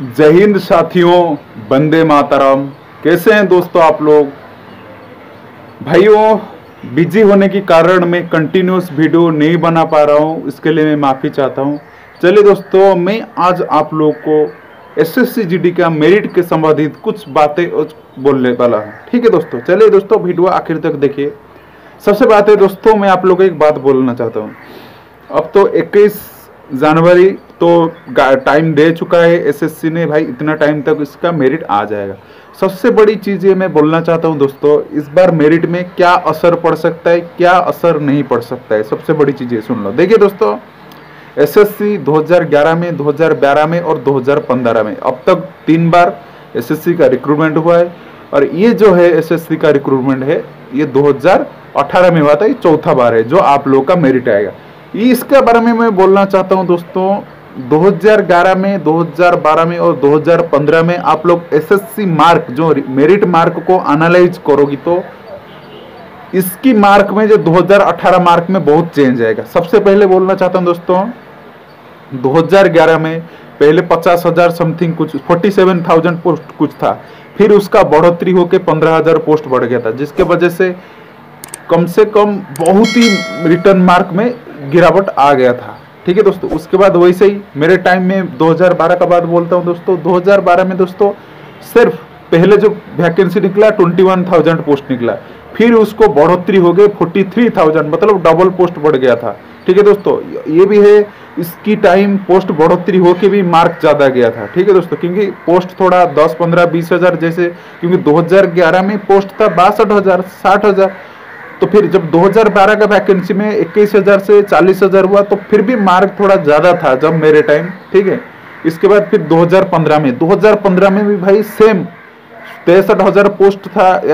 जय हिंद साथियों, वंदे मातरम। कैसे हैं दोस्तों आप लोग? भाइयों, बिजी होने के कारण मैं कंटिन्यूस वीडियो नहीं बना पा रहा हूं, इसके लिए मैं माफ़ी चाहता हूं। चलिए दोस्तों, मैं आज आप लोग को एसएससी जीडी का मेरिट के संबंधित कुछ बातें बोलने वाला हूं। ठीक है दोस्तों, चलिए दोस्तों वीडियो आखिर तक देखिए। सबसे बात है दोस्तों, मैं आप लोगों को एक बात बोलना चाहता हूँ। अब तो 21 जनवरी तो टाइम दे चुका है एसएससी ने, भाई इतना टाइम तक इसका मेरिट आ जाएगा। सबसे बड़ी चीज़ ये मैं बोलना चाहता हूँ दोस्तों, इस बार मेरिट में क्या असर पड़ सकता है, क्या असर नहीं पड़ सकता है, सबसे बड़ी चीज़ ये सुन लो। देखिए दोस्तों, एसएससी 2011 में, 2012 में और 2015 में अब तक 3 बार एसएससी का रिक्रूटमेंट हुआ है। और ये जो है एसएससी का रिक्रूटमेंट है, ये 2018 में हुआ था। ये चौथा बार है जो आप लोग का मेरिट आएगा। इसके बारे में मैं बोलना चाहता हूं दोस्तों। 2011 में, 2012 में और 2015 में आप लोग एसएससी मार्क, जो मेरिट मार्क को एनालाइज करोगी तो इसकी मार्क में जो 2018 मार्क में बहुत चेंज आएगा। सबसे पहले बोलना चाहता हूं दोस्तों, 2011 में पहले 50,000 समथिंग कुछ 47,000 पोस्ट कुछ था, फिर उसका बढ़ोतरी होकर 15,000 पोस्ट बढ़ गया था, जिसके वजह से कम से कम बहुत ही रिटर्न मार्क में गिरावट आ गया था। ठीक है दोस्तों, उसके बाद वैसे ही मेरे टाइम में 2012 का बात बोलता हूं दोस्तों। 2012 में दोस्तों सिर्फ पहले जो वैकेंसी निकला 21,000 पोस्ट निकला, फिर उसको बढ़ोतरी हो गई 43,000, मतलब डबल पोस्ट बढ़ गया था। ठीक है दोस्तों, ये भी है, इसकी टाइम पोस्ट बढ़ोतरी होके भी मार्क ज़्यादा गया था। ठीक है दोस्तों, क्योंकि पोस्ट थोड़ा 10, 15, 20,000 जैसे, क्योंकि 2011 में पोस्ट था 62,000, 60,000, तो फिर जब 2012 का वैकेंसी में 21,000 से 40,000 हुआ तो फिर भी मार्क थोड़ा ज़्यादा था जब मेरे टाइम। ठीक है, इसके बाद फिर 2015 में भी भाई सेम 63,000 पोस्ट था या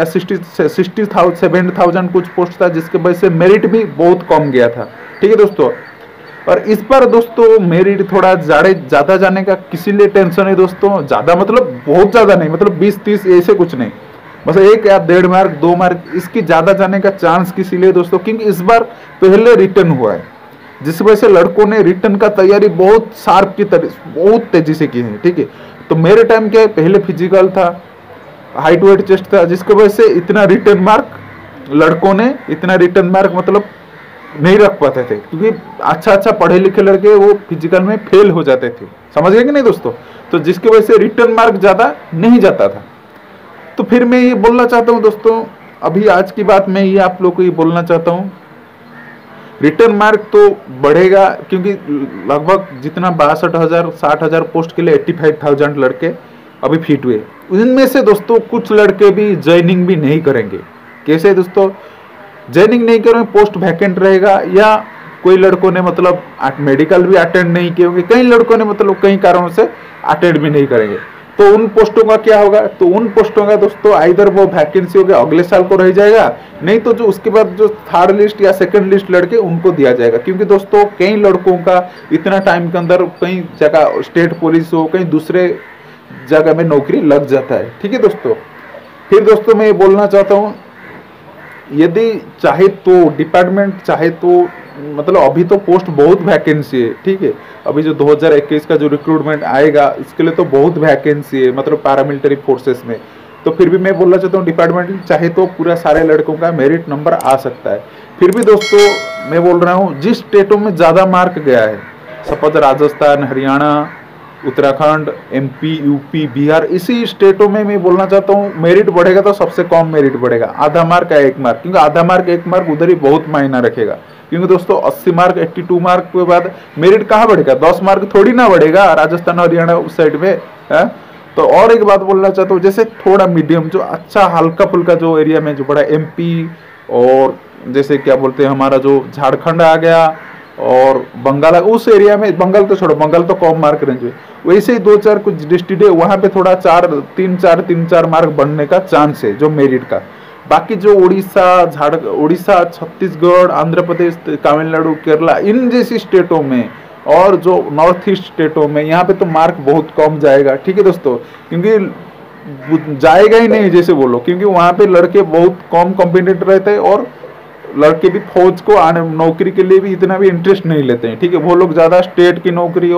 70,000 कुछ पोस्ट था, जिसके वजह से मेरिट भी बहुत कम गया था। ठीक है दोस्तों, और इस बार दोस्तों मेरिट थोड़ा ज़्यादा जाने का किसी लिए टेंशन है दोस्तों। ज़्यादा मतलब बहुत ज़्यादा नहीं, मतलब 20-30 ऐसे कुछ नहीं, बस 1 या 1.5 मार्क, 2 मार्क, इसकी ज़्यादा जाने का चांस किसी लिए दोस्तों, क्योंकि इस बार पहले रिटर्न हुआ है, जिस वजह से लड़कों ने रिटर्न का तैयारी बहुत शार्प की तरह बहुत तेजी से की है। ठीक है, तो मेरे टाइम क्या है, पहले फिजिकल था, हाइट वेट चेस्ट था, जिसकी वजह से इतना रिटर्न मार्क लड़कों ने इतना रिटर्न मार्क मतलब नहीं रख पाते थे, क्योंकि अच्छा पढ़े लिखे लड़के वो फिजिकल में फेल हो जाते थे। समझ गए कि नहीं दोस्तों? तो जिसकी वजह से रिटर्न मार्क ज़्यादा नहीं जाता था। तो फिर मैं ये बोलना चाहता हूं दोस्तों, अभी आज की बात मैं ये आप लोग को ये बोलना चाहता हूं, रिटर्न मार्क तो बढ़ेगा, क्योंकि लगभग जितना 62,000, 60,000 पोस्ट के लिए 85,000 लड़के अभी फिट हुए। उनमें से दोस्तों कुछ लड़के भी ज्वाइनिंग भी नहीं करेंगे। कैसे दोस्तों ज्वाइनिंग नहीं करेंगे? पोस्ट वैकेंट रहेगा, या कोई लड़कों ने मतलब मेडिकल भी अटेंड नहीं किए होंगे, कई लड़कों ने मतलब कई कारणों से अटेंड भी नहीं करेंगे। तो उन पोस्टों का क्या होगा? तो उन पोस्टों का दोस्तों आइदर वो वैकेंसी हो गया अगले साल को रह जाएगा, नहीं तो जो उसके बाद जो 3rd लिस्ट या 2nd लिस्ट लड़के उनको दिया जाएगा। क्योंकि दोस्तों कई लड़कों का इतना टाइम के अंदर कई जगह स्टेट पुलिस हो, कहीं दूसरे जगह में नौकरी लग जाता है। ठीक है दोस्तों, फिर दोस्तों मैं ये बोलना चाहता हूँ, यदि चाहे तो डिपार्टमेंट चाहे तो मतलब अभी तो पोस्ट बहुत वैकेंसी है। ठीक है, अभी जो 2021 का जो रिक्रूटमेंट आएगा इसके लिए तो बहुत वैकेंसी है, मतलब पैरामिलिट्री फोर्सेस में। तो फिर भी मैं बोलना चाहता हूँ, डिपार्टमेंट चाहे तो पूरा सारे लड़कों का मेरिट नंबर आ सकता है। फिर भी दोस्तों मैं बोल रहा हूँ, जिस स्टेटों में ज़्यादा मार्क गया है, suppose Rajasthan, Haryana, Uttarakhand, MP, UP, Bihar, इसी स्टेटों में मैं बोलना चाहता हूँ मेरिट बढ़ेगा तो सबसे कम मेरिट बढ़ेगा, आधा मार्क या 1 मार्क, क्योंकि आधा मार्क 1 मार्क उधर ही बहुत मायना रखेगा। क्योंकि दोस्तों 80 मार्क 82 मार्क के बाद मेरिट कहाँ बढ़ेगा? 10 मार्क थोड़ी ना बढ़ेगा राजस्थान हरियाणा उस साइड में है। तो और एक बात बोलना चाहता हूँ, जैसे थोड़ा मीडियम जो अच्छा हल्का फुल्का जो एरिया में जो बड़ा एमपी, और जैसे क्या बोलते हैं हमारा जो झारखंड आ गया और बंगाल, उस एरिया में, बंगाल तो छोड़ो, बंगाल तो कम मार्क रेंज है, वैसे ही 2-4 कुछ डिस्ट्रिक्ट है, वहाँ पे थोड़ा 3-4 मार्क बढ़ने का चांस है जो मेरिट का। बाकी जो उड़ीसा, छत्तीसगढ़, आंध्र प्रदेश, तमिलनाडु, केरला, इन जैसी स्टेटों में और जो नॉर्थ ईस्ट स्टेटों में, यहाँ पे तो मार्क बहुत कम जाएगा। ठीक है दोस्तों, क्योंकि जाएगा ही नहीं जैसे बोलो, क्योंकि वहाँ पे लड़के बहुत कम कॉम्पिटेंट रहते हैं और लड़के भी फौज को आने नौकरी के लिए भी इतना भी इंटरेस्ट नहीं लेते हैं। ठीक है, वो लोग ज़्यादा स्टेट की नौकरी और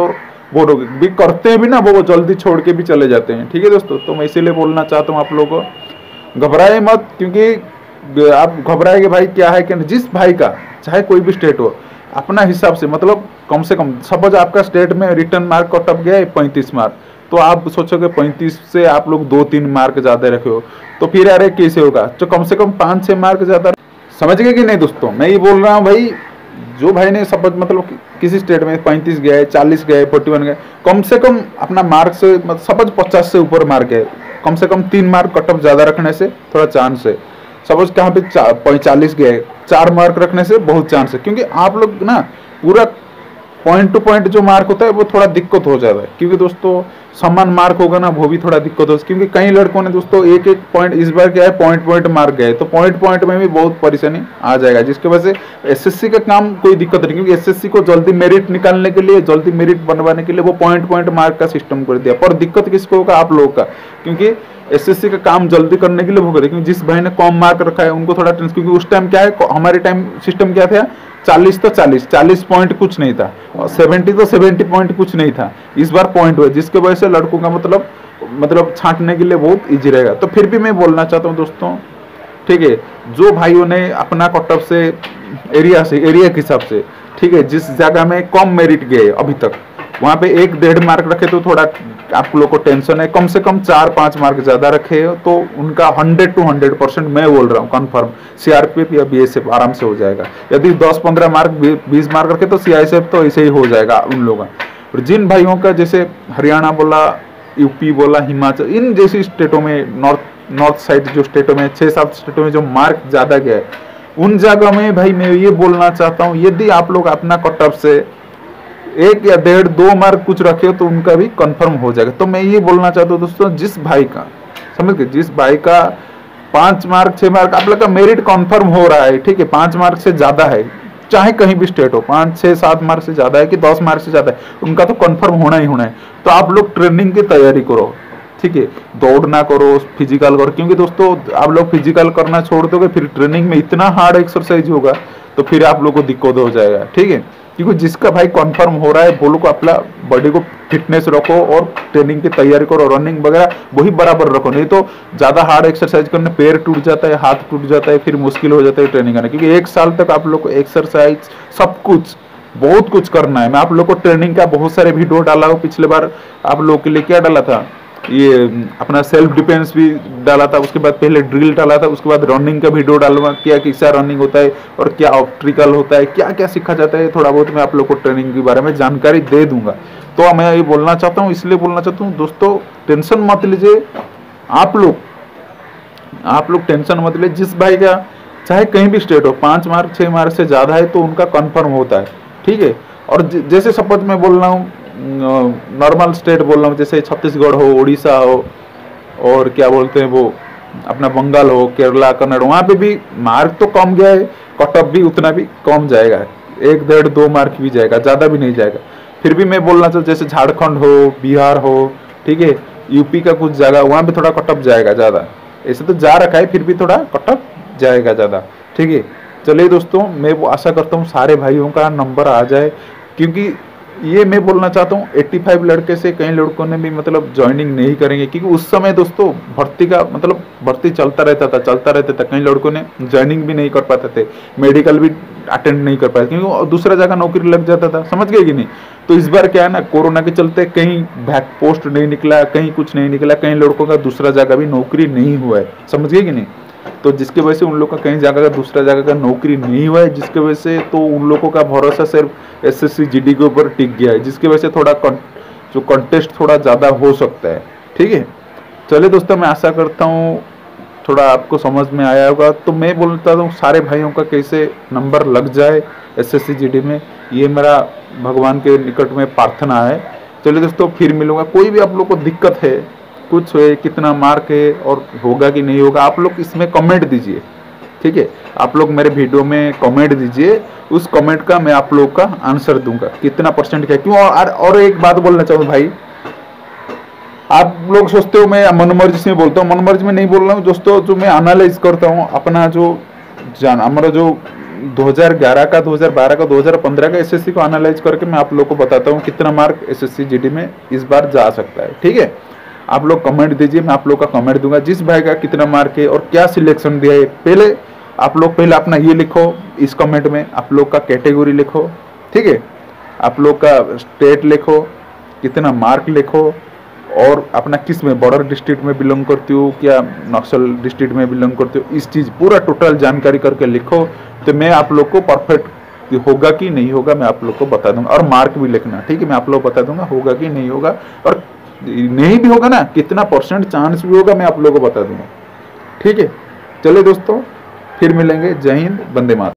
वो लोग भी करते हैं भी ना, वो जल्दी छोड़ के भी चले जाते हैं। ठीक है दोस्तों, तो मैं इसीलिए बोलना चाहता हूँ आप लोगों को घबराए मत, क्योंकि आप घबराएंगे भाई क्या है कि जिस भाई का चाहे कोई भी स्टेट हो अपना हिसाब से, मतलब कम से कम सपोज आपका स्टेट में रिटर्न मार्क कट ऑफ गया है 35 मार्क, तो आप सोचोगे 35 से आप लोग 2-3 मार्क ज्यादा रखे हो, तो फिर अरे कैसे होगा, तो कम से कम 5-6 मार्क ज्यादा। समझ गए कि नहीं दोस्तों? मैं ये बोल रहा हूँ भाई, जो भाई ने सपोज मतलब किसी स्टेट में 35 गए, 40 गए, 41 गए, कम से कम अपना मार्क से सपोज 50 से ऊपर मार्क है, कम से कम 3 मार्क कट ऑफ ज्यादा रखने से थोड़ा चांस है। सपोज कहाँ पे 45 गए, 4 मार्क रखने से बहुत चांस है, क्योंकि आप लोग ना पूरा पॉइंट टू पॉइंट जो मार्क होता है वो थोड़ा दिक्कत हो जाता है, क्योंकि दोस्तों समान मार्क होगा ना वो भी थोड़ा दिक्कत हो, क्योंकि कई लड़कों ने दोस्तों एक एक पॉइंट इस बार क्या है पॉइंट मार्क गए, तो पॉइंट में भी बहुत परेशानी आ जाएगा, जिसकी वजह से एसएससी का काम कोई दिक्कत नहीं, क्योंकि एसएससी को जल्दी मेरिट निकालने के लिए, जल्दी मेरिट बनवाने के लिए वो पॉइंट मार्क का सिस्टम कर दिया। पर दिक्कत किसको होगा? आप लोग का, क्योंकि एसएससी का काम जल्दी करने के लिए वो करे, क्योंकि जिस भाई ने कम मार्क रखा है उनको थोड़ा टेंशन, क्योंकि उस टाइम क्या है हमारे टाइम सिस्टम क्या था, 40 तो 40 पॉइंट कुछ नहीं था, 70 तो 70 पॉइंट कुछ नहीं था। इस बार पॉइंट हुआ, जिसके वजह से लड़कों का मतलब छांटने के लिए बहुत इजी रहेगा। तो फिर भी मैं बोलना चाहता हूँ दोस्तों, ठीक है, जो भाइयों ने अपना कट ऑफ से एरिया के हिसाब से, ठीक है, जिस जगह में कम मेरिट गए अभी तक वहां पे 1-1.5 मार्क रखे तो थोड़ा आप लोग को टेंशन है, कम से कम 4-5 मार्क ज्यादा रखे तो उनका 100 to 100% मैं बोल रहा हूँ कन्फर्म सीआरपीएफ या बीएसएफ आराम से हो जाएगा। यदि 10-15 मार्क 20 मार्क रखे तो सीआईएसएफ तो ऐसे ही हो जाएगा उन लोगों का। और जिन भाइयों का जैसे हरियाणा बोला, यूपी बोला, हिमाचल, इन जैसी स्टेटों में नॉर्थ साइड जो स्टेटों में 6-7 स्टेटों में जो मार्क ज्यादा गया है, उन जगह में भाई मैं ये बोलना चाहता हूँ, यदि आप लोग अपना कट ऑफ से 1 या 1.5-2 मार्क कुछ रखे तो उनका भी कंफर्म हो जाएगा। तो मैं ये बोलना चाहता हूँ दोस्तों, जिस भाई का समझ गए, जिस भाई का 5 मार्क 6 मार्क आप लोग का मेरिट कंफर्म हो रहा है, ठीक है, 5 मार्क से ज्यादा है, चाहे कहीं भी स्टेट हो, 5-6-7 मार्क से ज्यादा है कि 10 मार्क से ज्यादा है, उनका तो कंफर्म होना ही होना है। तो आप लोग ट्रेनिंग की तैयारी करो, ठीक है, दौड़ ना करो, फिजिकल करो, क्योंकि दोस्तों आप लोग फिजिकल करना छोड़ दोगे फिर ट्रेनिंग में इतना हार्ड एक्सरसाइज होगा तो फिर आप लोग को दिक्कत हो जाएगा। ठीक है, क्योंकि जिसका भाई कंफर्म हो रहा है वो लोग अपना बॉडी को फिटनेस रखो और ट्रेनिंग की तैयारी करो, रनिंग वगैरह वही बराबर रखो, नहीं तो ज्यादा हार्ड एक्सरसाइज करने पैर टूट जाता है, हाथ टूट जाता है, फिर मुश्किल हो जाता है ट्रेनिंग करना, क्योंकि 1 साल तक आप लोग को एक्सरसाइज सब कुछ बहुत कुछ करना है। मैं आप लोग को ट्रेनिंग का बहुत सारे वीडियो डाला हूँ, पिछले बार आप लोग के लिए क्या डाला था, ये अपना सेल्फ डिफेंस भी डाला था, उसके बाद पहले ड्रिल डाला था, उसके बाद रनिंग का वीडियो डालूंगा, क्या कैसा रनिंग होता है और क्या ऑप्टिकल होता है, क्या क्या सीखा जाता है, थोड़ा बहुत मैं आप लोग को ट्रेनिंग के बारे में जानकारी दे दूंगा। तो मैं ये बोलना चाहता हूँ, इसलिए बोलना चाहता हूँ दोस्तों, टेंशन मत लीजिए आप लोग टेंशन मत लीजिए। जिस भाई का चाहे कहीं भी स्टेट हो 5 मार्क 6 मार्क से ज्यादा है तो उनका कंफर्म होता है, ठीक है। और जैसे सपोज मैं बोल रहा हूँ नॉर्मल स्टेट बोल रहा हूँ, जैसे छत्तीसगढ़ हो, उड़ीसा हो, और क्या बोलते हैं वो अपना बंगाल हो, केरला, कन्नड़, वहाँ पे भी मार्क तो कम गया है, कट ऑफ भी उतना भी कम जाएगा, 1-1.5-2 मार्क भी जाएगा, ज़्यादा भी नहीं जाएगा। फिर भी मैं बोलना चाहता हूँ जैसे झारखंड हो, बिहार हो, ठीक है, यूपी का कुछ जगह वहाँ पे थोड़ा कट ऑफ जाएगा ज़्यादा, ऐसे तो जा रखा है, फिर भी थोड़ा कट ऑफ जाएगा ज़्यादा, ठीक है। चलिए दोस्तों, मैं वो आशा करता हूँ सारे भाइयों का नंबर आ जाए, क्योंकि ये मैं बोलना चाहता हूँ 85 लड़के से कई लड़कों ने भी मतलब ज्वाइनिंग नहीं करेंगे, क्योंकि उस समय दोस्तों भर्ती का मतलब भर्ती चलता रहता था, कई लड़कों ने ज्वाइनिंग भी नहीं कर पाते थे, मेडिकल भी अटेंड नहीं कर पाते, क्योंकि दूसरा जगह नौकरी लग जाता था, समझ गए कि नहीं। तो इस बार क्या है ना, कोरोना के चलते कहीं बैक पोस्ट नहीं निकला, कहीं कुछ नहीं निकला, कई लड़कों का दूसरा जगह भी नौकरी नहीं हुआ है, समझ गए कि नहीं। तो जिसके वजह से उन लोग का कहीं जगह का दूसरा जगह का नौकरी नहीं हुआ है, जिसके वजह से तो उन लोगों का भरोसा सिर्फ एसएससी जीडी के ऊपर टिक गया है, जिसकी वजह से थोड़ा जो कंटेस्ट थोड़ा ज़्यादा हो सकता है, ठीक है। चलिए दोस्तों, मैं आशा करता हूँ थोड़ा आपको समझ में आया होगा। तो मैं बोलता हूँ सारे भाइयों का कैसे नंबर लग जाए एसएससी जीडी में, ये मेरा भगवान के निकट में प्रार्थना है। चलिए दोस्तों, फिर मिलूंगा। कोई भी आप लोग को दिक्कत है, कुछ है, कितना मार्क है और होगा कि नहीं होगा, आप लोग इसमें कमेंट दीजिए, ठीक है। आप लोग मेरे वीडियो में कमेंट दीजिए, उस कमेंट का मैं आप लोग का आंसर दूंगा, कितना परसेंट क्या क्यों। और एक बात बोलना चाहूँ भाई, आप लोग सोचते हो मैं मनमर्जी से बोलता हूँ, मनमर्जी में नहीं बोल रहा हूँ दोस्तों, जो मैं एनालाइज करता हूँ अपना जो हमारा जो 2011 का, 2012 का, 2015 का एसएससी को एनालाइज करके मैं आप लोग को बताता हूँ कितना मार्क एसएससी जीडी में इस बार जा सकता है। ठीक है, आप लोग कमेंट दीजिए, मैं आप लोग का कमेंट दूंगा जिस भाई का कितना मार्क है और क्या सिलेक्शन दिया है। पहले आप लोग पहले अपना ये लिखो, इस कमेंट में आप लोग का कैटेगरी लिखो। ठीक है, आप लोग का स्टेट लिखो, कितना मार्क लिखो, और अपना किस में, बॉर्डर डिस्ट्रिक्ट में बिलोंग करती हो क्या नक्सल डिस्ट्रिक्ट में बिलोंग करती हो, इस चीज़ पूरा टोटल जानकारी करके लिखो। तो मैं आप लोग को परफेक्ट होगा कि नहीं होगा मैं आप लोग को बता दूंगा, और मार्क भी लिखना। ठीक है, मैं आप लोग को बता दूंगा होगा कि नहीं होगा, और नहीं भी होगा ना कितना % चांस भी होगा मैं आप लोग को बता दूंगा। ठीक है, चलिए दोस्तों, फिर मिलेंगे। जय हिंद, वंदे मातरम।